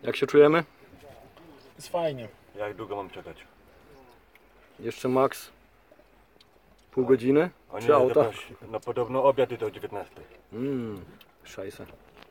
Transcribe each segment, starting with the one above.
Jak się czujemy? Jest fajnie. Jak długo mam czekać? Jeszcze max pół godziny? O nie, Czy auta? no podobno obiad do 19. Szajse.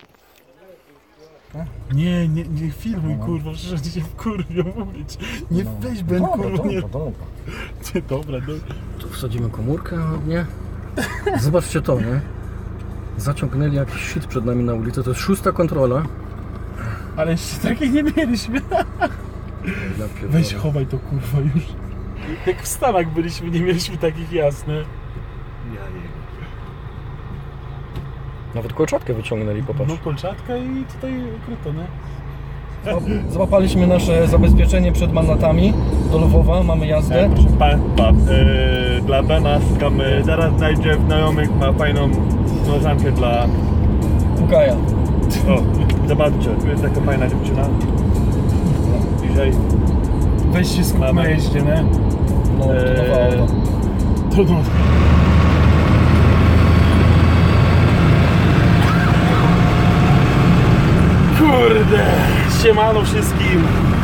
Nie filmuj, kurwa, przecież się wkurwią mówić. Nie weź Ben, kurwa, nie. Dobra. Tu wsadzimy komórkę ładnie. Zobaczcie to, nie? Zaciągnęli jakiś shit przed nami na ulicę, to jest 6. kontrola. Ale jeszcze takich nie mieliśmy. Weź chowaj to, kurwa, już. Jak w Stanach byliśmy, nie mieliśmy takich, jasne. Nawet kolczatkę wyciągnęli, popatrz. No kolczatka i tutaj ukryto, nie? Złapaliśmy nasze zabezpieczenie przed mandatami do Lwowa, mamy jazdę. Proszę Państwa, dla Bena szukamy, zaraz znajdzie znajomych, ma fajną koleżankę dla... Kukaja. O, zobaczcie, tu jest taka fajna dziewczyna. Dzisiaj Weź się skup na jeździe, nie? No, to nowe auto. To no. Kurde, siemano wszystkim.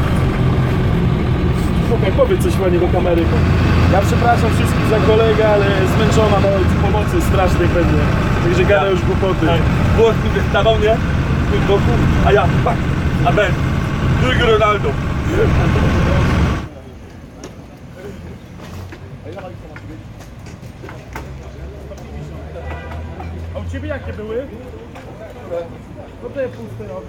Słuchaj, powiedz coś ładnie do kamery. Ja przepraszam wszystkich za kolegę, ale zmęczona na pomocy strasznej pewnie. Także gada już głupoty. Włos mi wystawał, nie? Z boku, a ja, pak, a Ben, drugi Ronaldo. A u ciebie jakie były? No to je puste robię.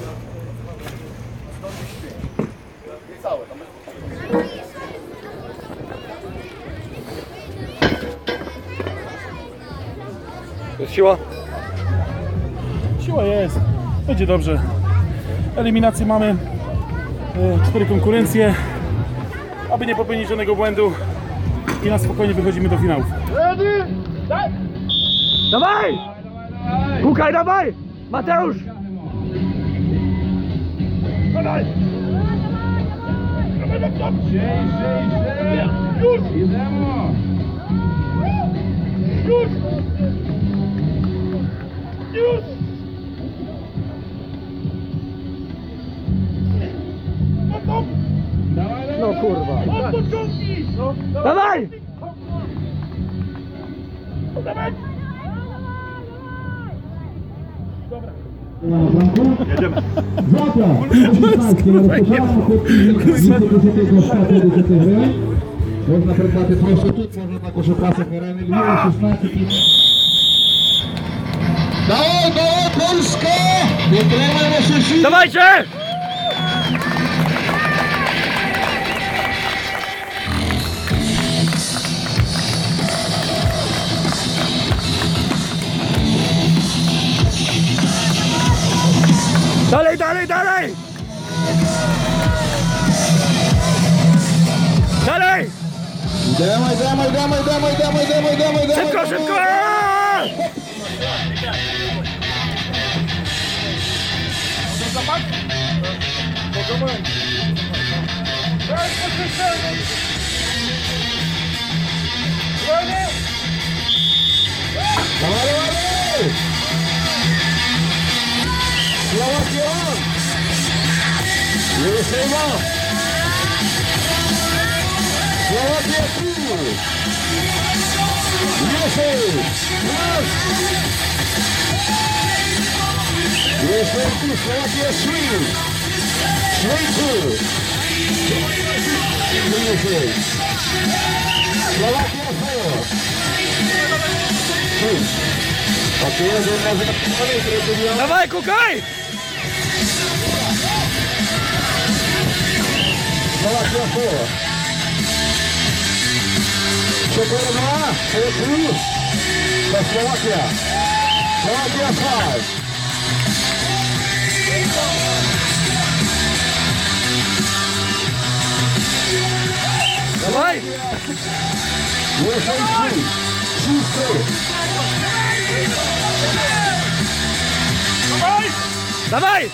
Jest siła? Siła jest. Będzie dobrze. Eliminację mamy. 4 konkurencje. Aby nie popełnić żadnego błędu. I na spokojnie wychodzimy do finałów. Dawaj! Kukaj, dawaj! Mateusz! No kurwa. Dawaj! Jedziemy. Można preparaty prostytut, można taką pracę tereny, 16 Dawaj, Polska! Nie trema się siły! Dawajcie! Dalej, dalej, dalej! Dalej! Dawaj! Szybko, szybko! Słowacja! Słowacja tu! Jestem tu, Słowacja 3! 3-2! Słowacja 4! Dawaj, kukaj! Słowacja 4! Czekora 2! To Słowacja! Słowacja 5! Dawaj! USA 3! Dawaj!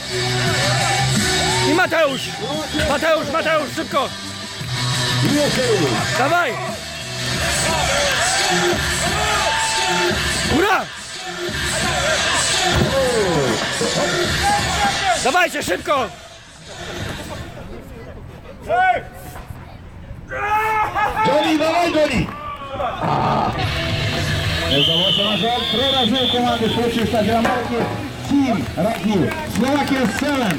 I Mateusz! Mateusz, szybko! Dawaj! Góra! Dawajcie, szybko! Johnny, dawaj Johnny! Заводится 3 раза у команды случаев стадиона Team Rakil. Slovakia 7.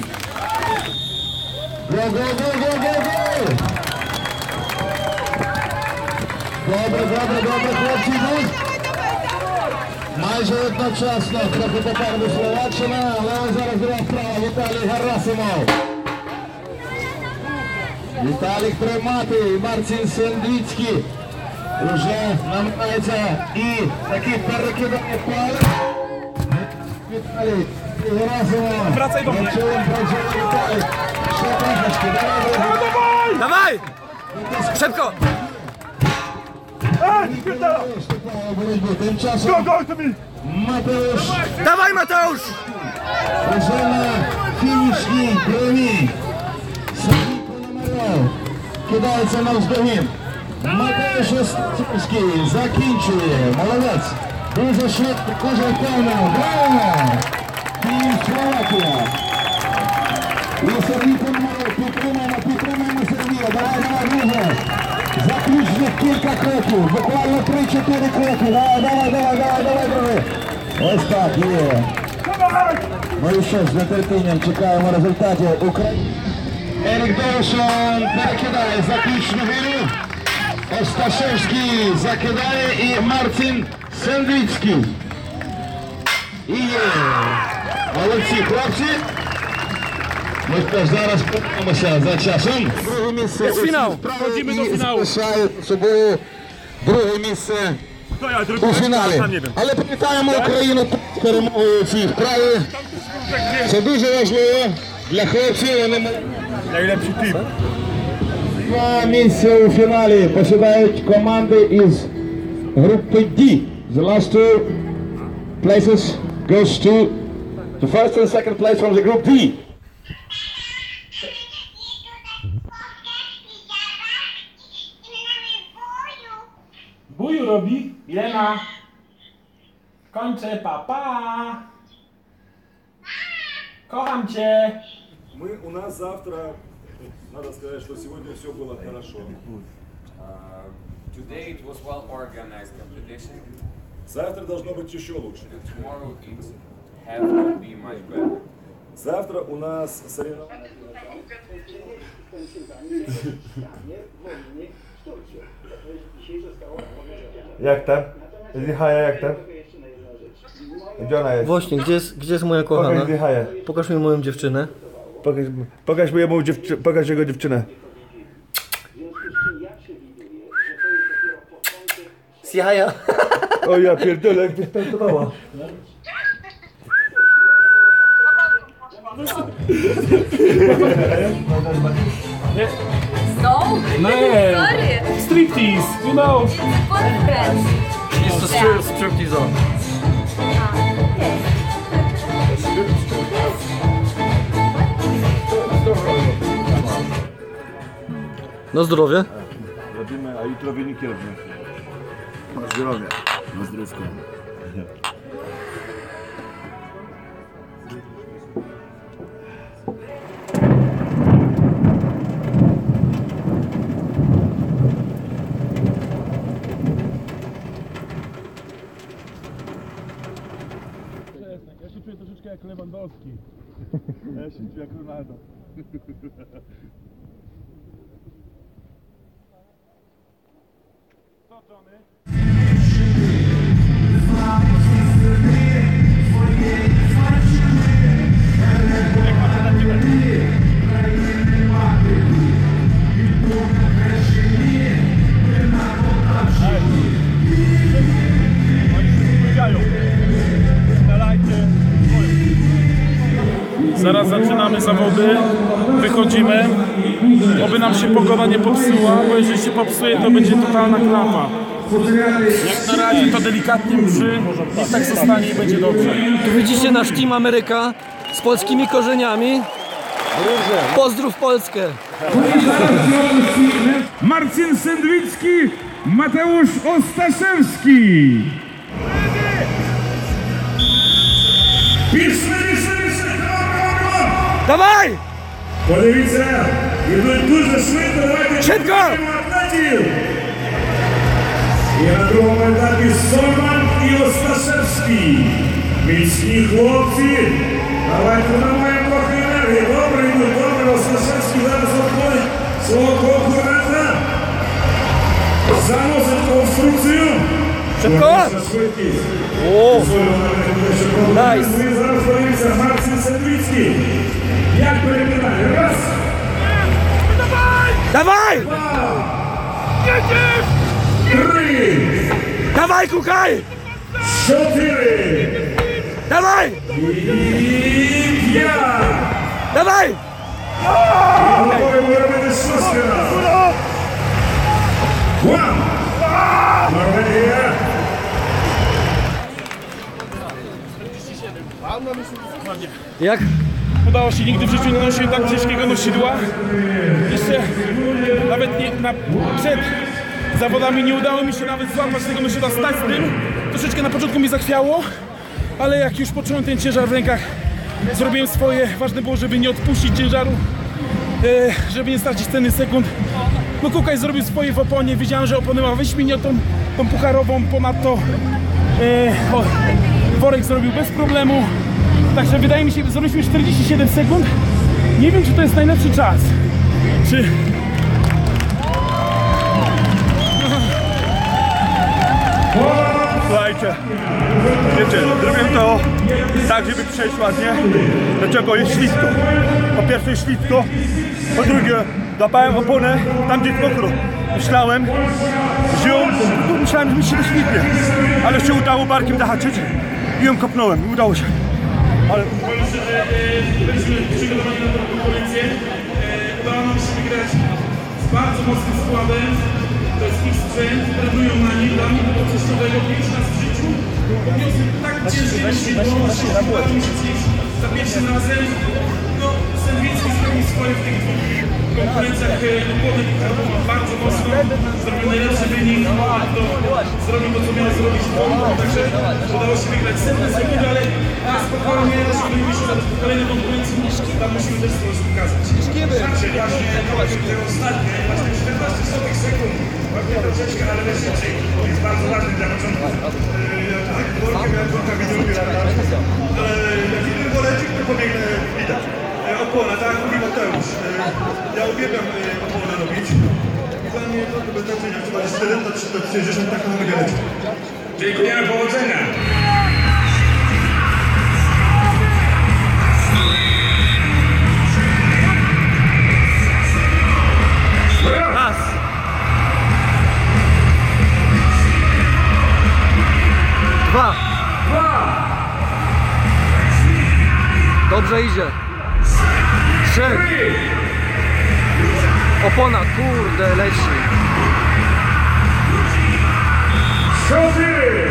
Go, go, go, go, go, go! Добре, хлопці, ну. Майже одночасно, трохи попереду Словаччина, але зараз друга вправа Віталій Герасимов. Віталік Триматий, Марцин Сендвіцький. Уже намагається і таки перекидає палець. Віталій Герасимов. Врацай до мене. Працюємо, Віталій. Ще трошечки, давай. Dawaj! Szybko! Тим часом Матеуш Dawaj, Mateusz! вже на фінішній прямій. Сергій Пономарьов кидається навздогін. Матеуш Островський закінчує. Молодець. Дуже швидко, дуже впевнено. Браво! Київ Словакія. І Сергій Пономарьов, підтримуємо Сергія. Давай, друже. Заключних кілька кроків, буквально 3-4 кроки. Давай, друже. Ось так, є. Ну і що ж, з нетерпінням чекаємо результатів України. Ерік Доушон перекидає заключну віру. Осташевський закидає і Марцин Сендвіцький. І є. Молодці хлопці. Ми теж зараз подивимося за часом. Друге місце Jest finał. Wchodzimy do finału. залишають собою друге місце у фіналі. Але привітаємо Україну з перемогою у цій вправі. Це дуже важливо для хлопців. Вони Najlepszy team. два місця у фіналі посідають команди із групи D. The last two places goes to the first and second place from the group D. Buju robi. Lena. Kończę, papa. Kocham cię. У нас завтра, надо сказать, что сегодня все было хорошо. Today it was well organized competition. Завтра должно быть еще лучше. Tomorrow it have to be much better. Завтра у нас соревнования. Jak tam? Zwichaja, jak tam? Gdzie ona jest? Właśnie, gdzie jest moja kochana? Zwichaja. Pokaż mi moją dziewczynę. Pokaż jego dziewczynę. Jaja. O ja pierdolę, jak wystartowała. No, Nie. sorry, Striptease, you know. for friends. Jest to striptease. Na zdrowie. Robimy, a jutro wyniki robimy. Na zdrowie. Na zdrówko. Ja się czuję troszeczkę jak Lewandowski. Ja się czuję jak Ronaldo. Co, Johnny? Zaraz zaczynamy zawody, wychodzimy, oby nam się pogoda nie popsuła, bo jeżeli się popsuje, to będzie totalna klapa. Jak na razie to delikatnie mszy i tak zostanie i będzie dobrze. Tu widzicie nasz Team Ameryka z polskimi korzeniami. Pozdrów Polskę! Marcin Sendwicki, Mateusz Ostaszewski. Pierwszy, come on, come on. Dawaj! Подивіться, ідуть дуже швидко, давайте Швидко! атлетів. І на другому етапі Сольман і Осташевський. Міцні хлопці. Давайте маємо трохи енергії. Добре йдуть, добре. Осташевський зараз обходить свого конкурента. Заносить конструкцію. Швидко! Швидкість. О! Найс. Ми зараз подивимося Марцин Сендвицький. Як перекидає? Раз. Давай! Три. Давай, Кукай! Чотири. Давай! І п'ять. Давай! Готові робити шостий раунд. One. Норвегія. Jak? Udało się, nigdy w życiu nie nosiłem tak ciężkiego nosidła. Jeszcze nawet przed zawodami nie udało mi się nawet złapać tego nosidła, stać z tym. Troszeczkę na początku mi zachwiało, ale jak już poczułem ten ciężar w rękach, zrobiłem swoje. Ważne było, żeby nie odpuścić ciężaru, żeby nie stracić ceny sekund. No Kukaj zrobił swoje w oponie, wiedziałem, że opony ma wyśmienitą, tą pucharową, ponadto worek zrobił bez problemu. Także wydaje mi się, że zrobiliśmy 47 sekund. Nie wiem, czy to jest najlepszy czas. Czy... Słuchajcie, wiecie, zrobiłem to tak, żeby przejść ładnie. Dlaczego? Jest ślisko. Po pierwsze jest ślisko, po drugie złapałem oponę tam, gdzie jest mokro. Myślałem, że mi się wyświtnie, ale się udało barkiem zahaczyć i ją kopnąłem i udało się. Ale Powiem szczerze, byliśmy przygotowani na tą konkurencję. Udało nam się wygrać z bardzo mocnym składem. To jest ich sprzęt, trenują na nim. Dla mnie to było coś nowego, pierwszy raz w życiu. Podniosłem tak ciężkie nosidło, że udało mi się zjeść za pierwszym razem. No, Sendwicki zrobił swoje w tych dwóch konkurencjach opony pucharowe bardzo mocno. Zrobił najlepszy wynik. Zrobił to, co miał zrobić w Polsce. Także udało się wygrać setne sekundy, ale spokojnie, żeby wyjść na kolejne konkurencje, tam musimy też coś pokazać. Także właśnie te ostatnie, właśnie 14 sekund, właśnie troszeczkę, ale też jest bardzo ważny dla początku. Tak, workiem miałem worka widełki latać, ale jak widzę woreczek, to pobiegnę widać. Opona, tak jak mówi Mateusz. Ja uwielbiam oponę robić. Dla mnie to bez znaczenia, czy to jest 4 lata, czy to 60, tak na mogę lecieć. Dziękujemy, powodzenia. Raz! Dwa! Dobrze idzie. Trzy! Opona, kurde, leci. Cztery.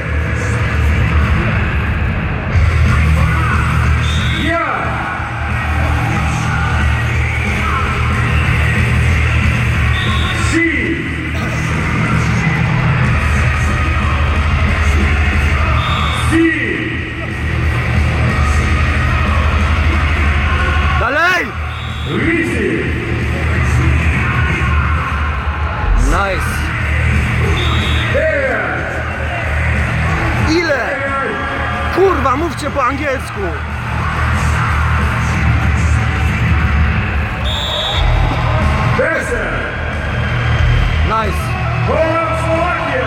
Dalej! Nice! Ile? Kurwa, mówcie po angielsku! Nice! Słowakia!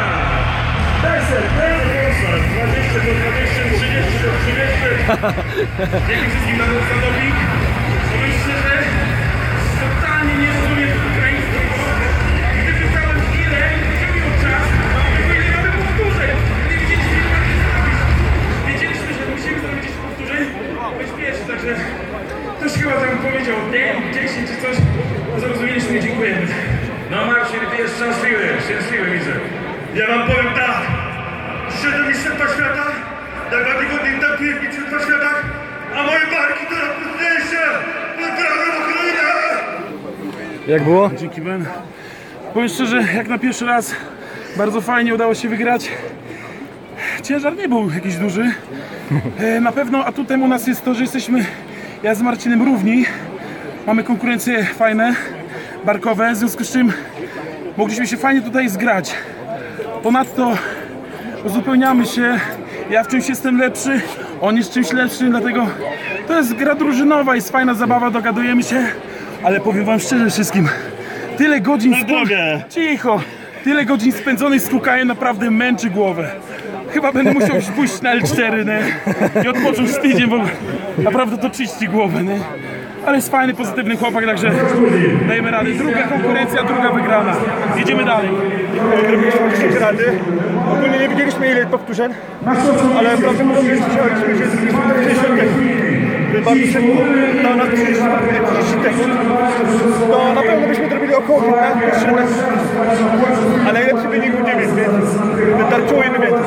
20 do 20, 30 do 30. Dzięki wszystkim za doping. Powiem szczerze, totalnie nie rozumiem ukraińskiego. Gdy pytałem ile, jaki miał czas, to ile mamy powtórzeń. Nie wiedzieliśmy, jak to zrobić. Wiedzieliśmy, że musimy zrobić 10 powtórzeń. Być pierwszy, także ktoś chyba tam powiedział 10 czy coś. Zrozumieliśmy i dziękujemy. No Marcin, ty jest szczęśliwy widzę. Ja wam powiem tak, przyszedłem mistrzostwa świata, na 2 tygodnie tam jest mistrzostwa świata, a moje barki teraz mocniejsze, pozdrawiam Ukrainę! Jak było? Dzięki Ben. Powiem szczerze, jak na pierwszy raz bardzo fajnie udało się wygrać. Ciężar nie był jakiś duży. Na pewno atutem u nas jest to, że jesteśmy Ja z Marcinem równi. Mamy konkurencje fajne, barkowe, w związku z czym mogliśmy się fajnie tutaj zgrać. Ponadto uzupełniamy się. Ja w czymś jestem lepszy, on jest czymś lepszy, dlatego to jest gra drużynowa, jest fajna zabawa, dogadujemy się. Ale powiem wam szczerze wszystkim, tyle godzin cicho, tyle godzin spędzonych z Kukajem naprawdę męczy głowę. Chyba będę musiał już pójść na L4, nie? I odpocząć z tydzień, bo naprawdę to czyści głowę, nie? Ale jest fajny, pozytywny chłopak, także dajemy radę. Druga konkurencja, druga wygrana. Jedziemy dalej. Robiliśmy rady. Ogólnie nie widzieliśmy ile powtórzeń, ale prawdę mówiąc, chcieliśmy się zrobić 60 bardzo szybko. To na 30 tekstów. To na pewno byśmy zrobili około 15 a najlepszy wynik był 9, więc wystarczyło jedno więcej.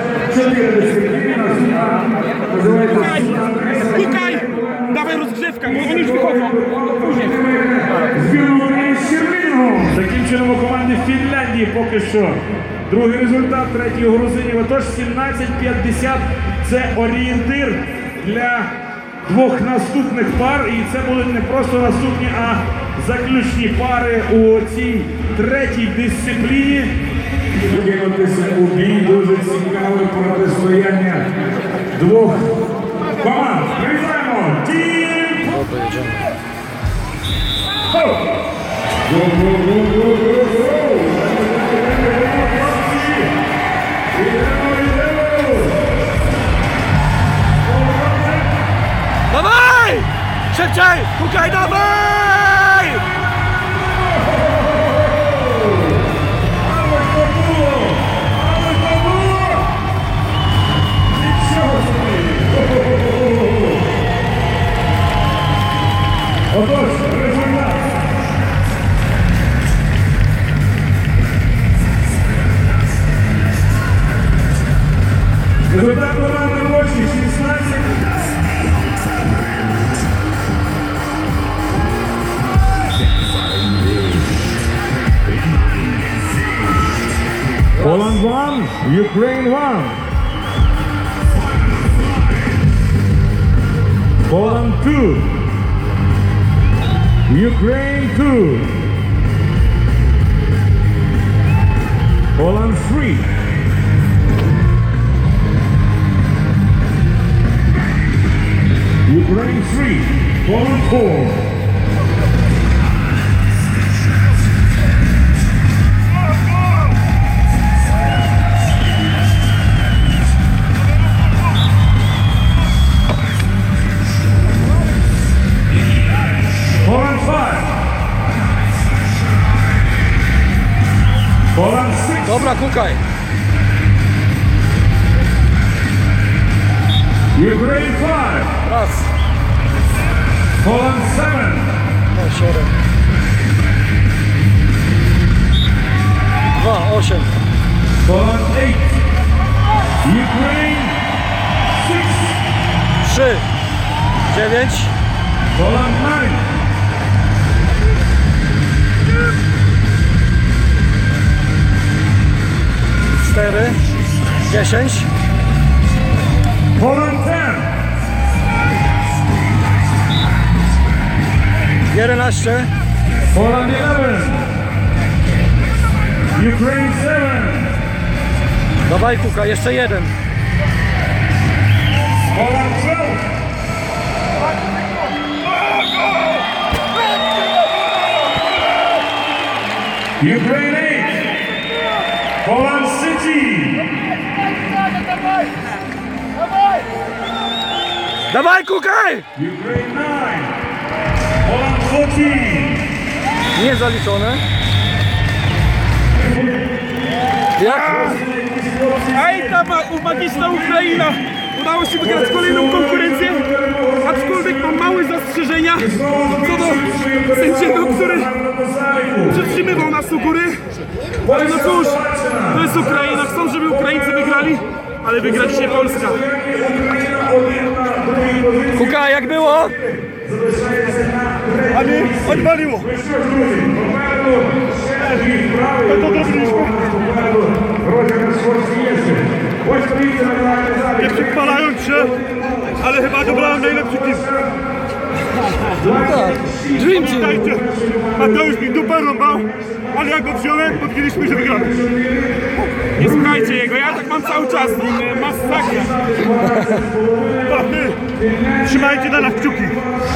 Kukaj! Dawaj rozgrzewka, bo oni już wychodzą. Później. Таким чином у команди Фінляндії поки що другий результат, третій у грузинів. Отож 17-50 це орієнтир для двох наступних пар. І це будуть не просто наступні, а заключні пари у цій третій дисципліні. Кинутися у бій, дуже цікаве протистояння двох команд. Привітаємо! Тім! Dawaj! Szybciej! Kukaj, dawaj! Отож, результат. Результат команди Рочі 16. Poland 1, Ukraine 1. Poland 2. Ukraine 2. Poland 3. Ukraine 3. Poland 4. Poland 5. Poland 6. Dobra, Kukaj. Ukraine 5. Raz, Poland 7. no, 7. 2, 8. Poland 8. Ukraine 6. 3, 9. Poland 9. Cztery, 10, Poland 10. 11, Poland 11. Ukraine 7. dawaj Kuka, jeszcze jeden. Poland 12. Ukraine 8. Poland 16. Dawaj Kukaj! Ukraine 9. Poland 14. Niezaliczone. Jak? Ej, ta magiczna Ukraina! Udało się wygrać kolejną konkurencję, aczkolwiek mam małe zastrzeżenia co do sędziego, który przytrzymywał nas u góry. Ale no cóż, to jest Ukraina, chcą, żeby Ukraińcy wygrali, ale wygra dzisiaj Polska. Kuka, jak było? Ale odwaliło. To zrobiliśmy. Nie przypalając się, ale chyba dobrałem najlepszy team. Tak, Dream Team. Pamiętajcie, Mateusz mi dupę rąbał, ale jak go wziąłem, powiedzieliśmy, że wygramy. Nie słuchajcie jego, ja tak mam cały czas, masakra. Pachy, trzymajcie na nas kciuki.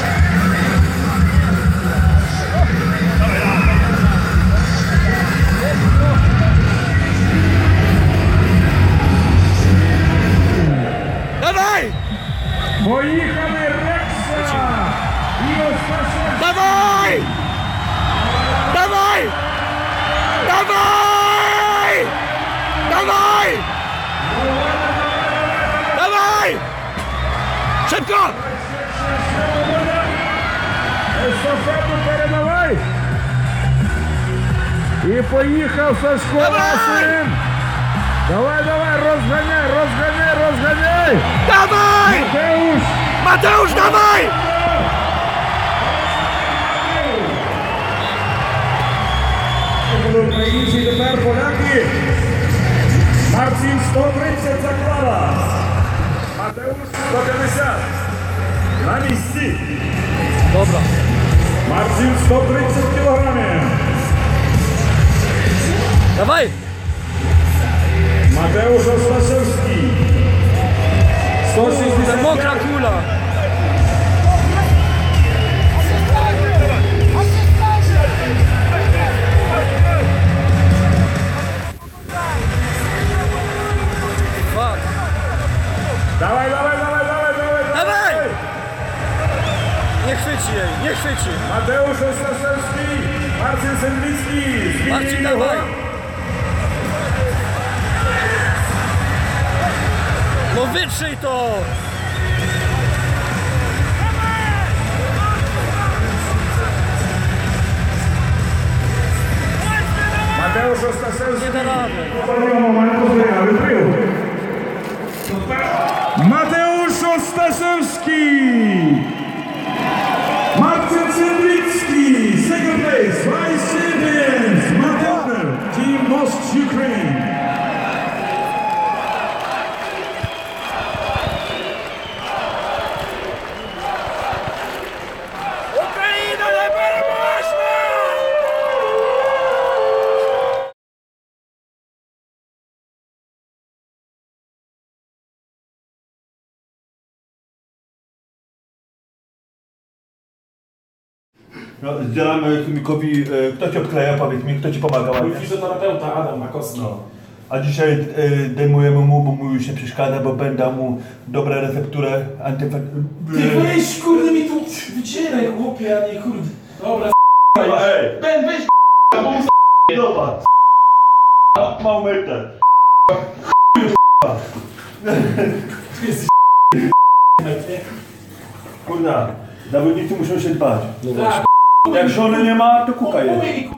Dawaj! Поїхали Рекса! І остання Dawaj! Dawaj! Dawaj! Dawaj! Dawaj! Szybko! естафету передавай! І поїхав Сашко Василь! Давай, давай, розганяй, розганяй, розганяй! Dawaj! Матеуш! Mateusz, dawaj! Українці тепер поляки! Марцін 130 заклала! Матеуш 150! На місці! Dobra. Марцін 130 кілограмів! Dawaj! Mateusz Ostaszewski 160 Mokra kula! Fuck. Dawaj, dawaj, dawaj, dawaj, dawaj, Dawaj! Nie chwyci jej, nie chwyci! Mateusz Ostaszewski, Marcin Sendlicki, Marcin, dawaj! No wytrzyj to! Mateusz Ostaszewski. Nie da rady. Mateusz Ostaszewski! Marcin Sendlicki, second place, vice champions, Mateusz, Team Most Ukraine. No, zdzielamy chomikowi, kto ci odkleja, powiedz mi, kto ci pomaga ładnie. Fizjoterapeuta Adam Makosny. A dzisiaj dejmujemy mu, bo mu już nie przeszkadza, bo będę mu dobrą recepturę Ty weź, kurde, mi tu wycieraj, chłopie, a nie kurde. Dobra, Ej! Ben, weź, Zobacz! Mam metę! Kurna, zawodnicy muszą się dbać. Jak żony nie ma, to kuka jest.